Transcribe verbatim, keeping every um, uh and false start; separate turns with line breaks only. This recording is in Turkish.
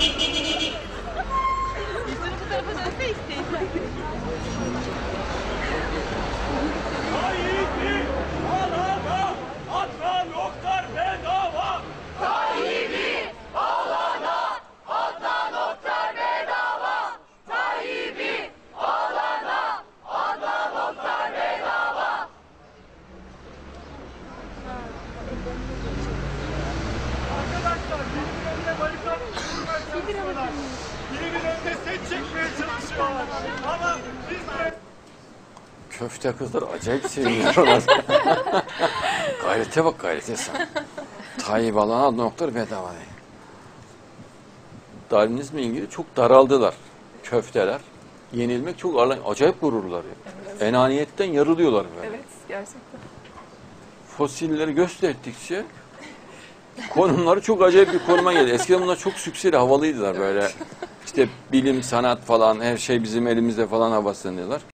Bu tarafa dönse isteyin.
Sahibi alana Adnan Oktar bedava.
Sahibi alana Adnan Oktar bedava. Sahibi alana Adnan Oktar bedava.
Arkadaşlar birinin önüne barikat kurmaya çalışıyorlar. Birinin önünde set çekmeye çalışıyorlar. Ama biz de...
Köfte kızlar acayip seviniyorlar. Gayrete bak gayrete sen. Tayyip alana noktalar bedava diye. Darwinizmle ilgili çok daraldılar köfteler. Yenilmek çok ağır, acayip gururlar. Ya.
Evet.
Enaniyetten yarılıyorlar böyle.
Evet, gerçekten.
Fosilleri gösterdikçe konumları çok acayip bir konuma geldi. Eskiden bunlar çok sükseli, havalıydılar böyle. İşte bilim, sanat falan her şey bizim elimizde falan havaslanıyorlar.